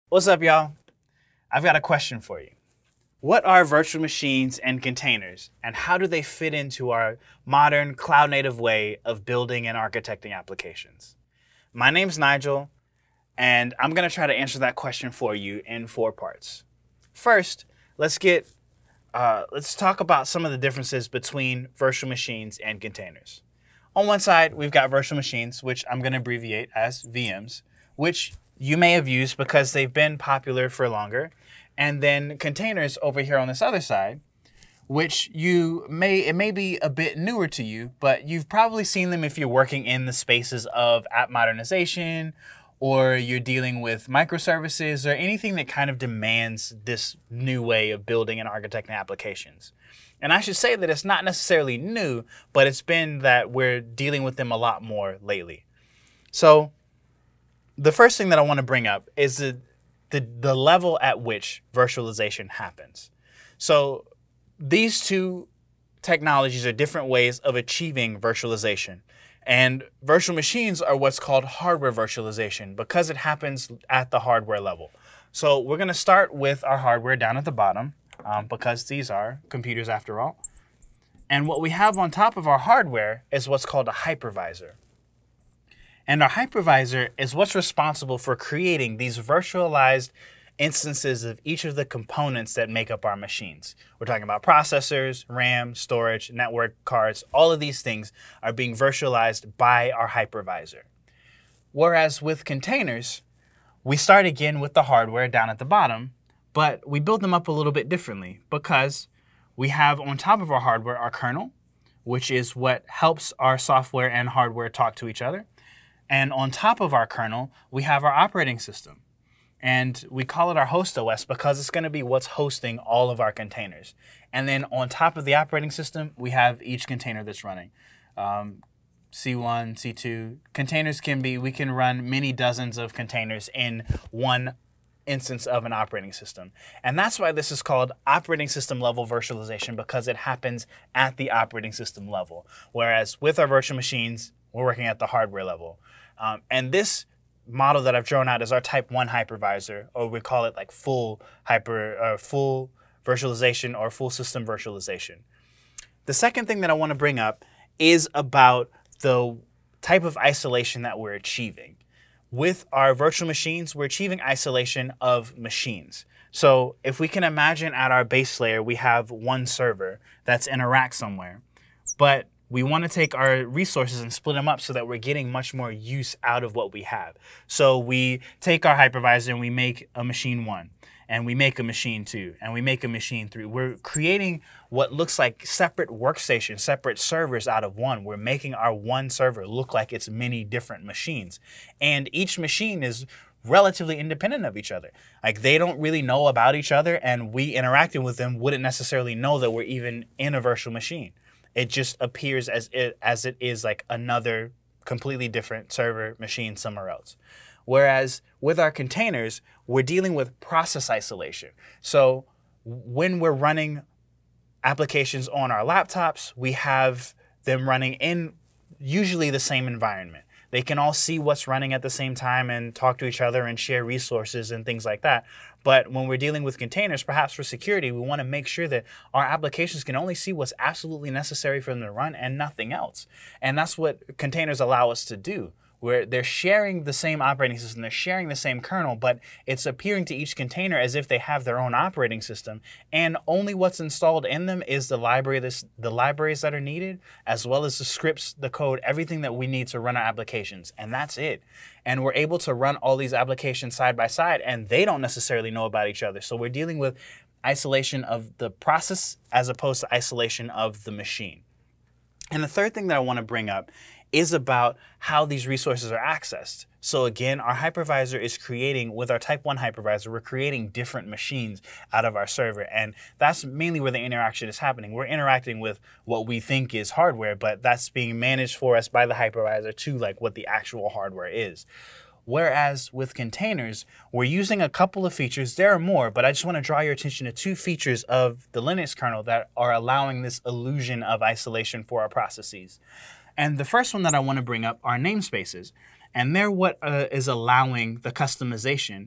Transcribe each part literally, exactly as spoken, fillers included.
What's up, y'all? I've got a question for you. What are virtual machines and containers, and how do they fit into our modern cloud-native way of building and architecting applications? My name's Nigel, and I'm going to try to answer that question for you in four parts. First, let's get uh, let's talk about some of the differences between virtual machines and containers. On one side, we've got virtual machines, which I'm going to abbreviate as V Ms, which you may have used because they've been popular for longer. And then containers over here on this other side, which you may, it may be a bit newer to you, but you've probably seen them if you're working in the spaces of app modernization, or you're dealing with microservices, or anything that kind of demands this new way of building and architecting applications. And I should say that it's not necessarily new, but it's been that we're dealing with them a lot more lately. So the first thing that I want to bring up is the, the, the level at which virtualization happens. So these two technologies are different ways of achieving virtualization. And virtual machines are what's called hardware virtualization because it happens at the hardware level. So we're going to start with our hardware down at the bottom um, because these are computers after all. And what we have on top of our hardware is what's called a hypervisor. And our hypervisor is what's responsible for creating these virtualized instances of each of the components that make up our machines. We're talking about processors, RAM, storage, network cards. All of these things are being virtualized by our hypervisor. Whereas with containers, we start again with the hardware down at the bottom, but we build them up a little bit differently because we have on top of our hardware our kernel, which is what helps our software and hardware talk to each other. And on top of our kernel, we have our operating system. And we call it our host O S because it's going to be what's hosting all of our containers. And then on top of the operating system, we have each container that's running. Um, C one, C two. Containers can be, we can run many dozens of containers in one instance of an operating system. And that's why this is called operating system level virtualization, because it happens at the operating system level. Whereas with our virtual machines, we're working at the hardware level. Um, and this model that I've drawn out is our type one hypervisor, or we call it like full hyper, uh, full virtualization or full system virtualization. The second thing that I want to bring up is about the type of isolation that we're achieving. With our virtual machines, we're achieving isolation of machines. So if we can imagine at our base layer, we have one server that's in a rack somewhere, but we want to take our resources and split them up so that we're getting much more use out of what we have. So we take our hypervisor and we make a machine one, and we make a machine two, and we make a machine three. We're creating what looks like separate workstations, separate servers out of one. We're making our one server look like it's many different machines. And each machine is relatively independent of each other. Like they don't really know about each other, and we interacting with them wouldn't necessarily know that we're even in a virtual machine. It just appears as it, as it is like another completely different server machine somewhere else. Whereas with our containers, we're dealing with process isolation. So when we're running applications on our laptops, we have them running in usually the same environment. They can all see what's running at the same time and talk to each other and share resources and things like that. But when we're dealing with containers, perhaps for security, we want to make sure that our applications can only see what's absolutely necessary for them to run and nothing else. And that's what containers allow us to do, where they're sharing the same operating system, they're sharing the same kernel, but it's appearing to each container as if they have their own operating system, and only what's installed in them is the library, this, the libraries that are needed, as well as the scripts, the code, everything that we need to run our applications, and that's it. And we're able to run all these applications side by side, and they don't necessarily know about each other. So we're dealing with isolation of the process as opposed to isolation of the machine. And the third thing that I want to bring up is about how these resources are accessed. So again, our hypervisor is creating, with our type one hypervisor, we're creating different machines out of our server. And that's mainly where the interaction is happening. We're interacting with what we think is hardware, but that's being managed for us by the hypervisor to like what the actual hardware is. Whereas with containers, we're using a couple of features. There are more, but I just want to draw your attention to two features of the Linux kernel that are allowing this illusion of isolation for our processes. And the first one that I want to bring up are namespaces. And they're what uh, is allowing the customization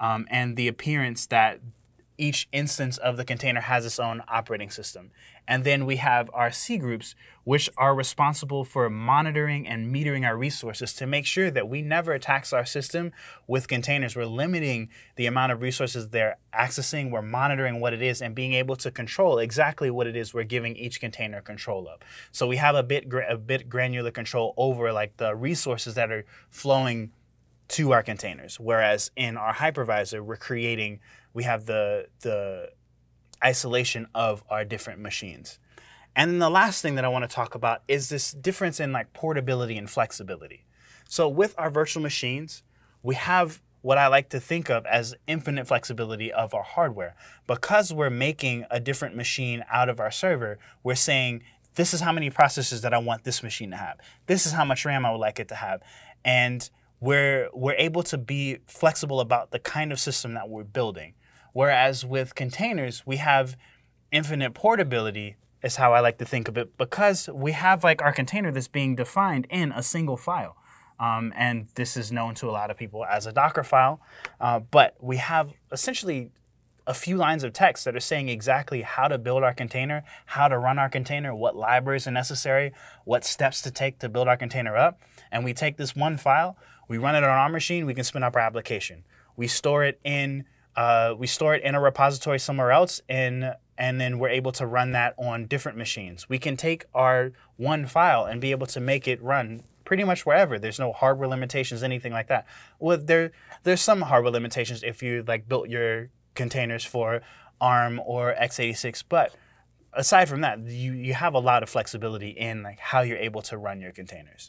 um, and the appearance that each instance of the container has its own operating system. And then we have our C groups, which are responsible for monitoring and metering our resources to make sure that we never tax our system with containers. We're limiting the amount of resources they're accessing. We're monitoring what it is and being able to control exactly what it is we're giving each container control of. So we have a bit, a bit granular control over like the resources that are flowing to our containers. Whereas in our hypervisor, we're creating, we have the, the isolation of our different machines. And then the last thing that I want to talk about is this difference in like portability and flexibility. So with our virtual machines, we have what I like to think of as infinite flexibility of our hardware. Because we're making a different machine out of our server, we're saying, this is how many processors that I want this machine to have. This is how much RAM I would like it to have. And we're, we're able to be flexible about the kind of system that we're building. Whereas with containers, we have infinite portability, is how I like to think of it, because we have like our container that's being defined in a single file. Um, and this is known to a lot of people as a Docker file. Uh, but we have essentially a few lines of text that are saying exactly how to build our container, how to run our container, what libraries are necessary, what steps to take to build our container up. And we take this one file, we run it on our machine, we can spin up our application. We store it in Uh, we store it in a repository somewhere else, and, and then we're able to run that on different machines. We can take our one file and be able to make it run pretty much wherever. There's no hardware limitations, anything like that. Well, there, there's some hardware limitations if you like built your containers for ARM or x eighty-six, but aside from that, you, you have a lot of flexibility in like how you're able to run your containers.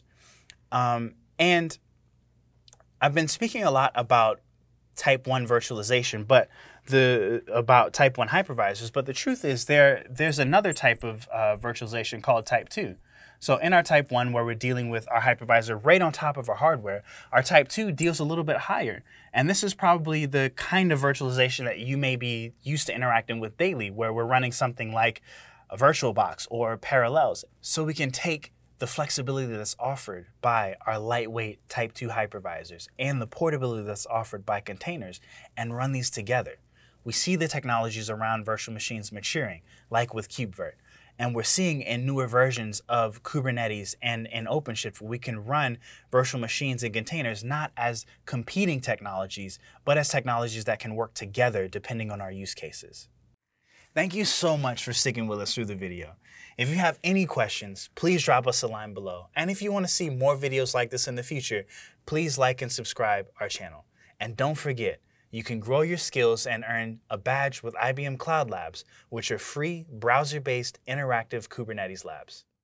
Um, and I've been speaking a lot about type one virtualization, but the about type one hypervisors. But the truth is there there's another type of uh, virtualization called type two. So in our type one, where we're dealing with our hypervisor right on top of our hardware, our type two deals a little bit higher. And this is probably the kind of virtualization that you may be used to interacting with daily, where we're running something like a VirtualBox or Parallels. So we can take the flexibility that's offered by our lightweight type two hypervisors and the portability that's offered by containers and run these together. We see the technologies around virtual machines maturing, like with KubeVirt. And we're seeing in newer versions of Kubernetes and in OpenShift, we can run virtual machines and containers not as competing technologies, but as technologies that can work together depending on our use cases. Thank you so much for sticking with us through the video. If you have any questions, please drop us a line below. And if you want to see more videos like this in the future, please like and subscribe our channel. And don't forget, you can grow your skills and earn a badge with I B M Cloud Labs, which are free, browser-based, interactive Kubernetes labs.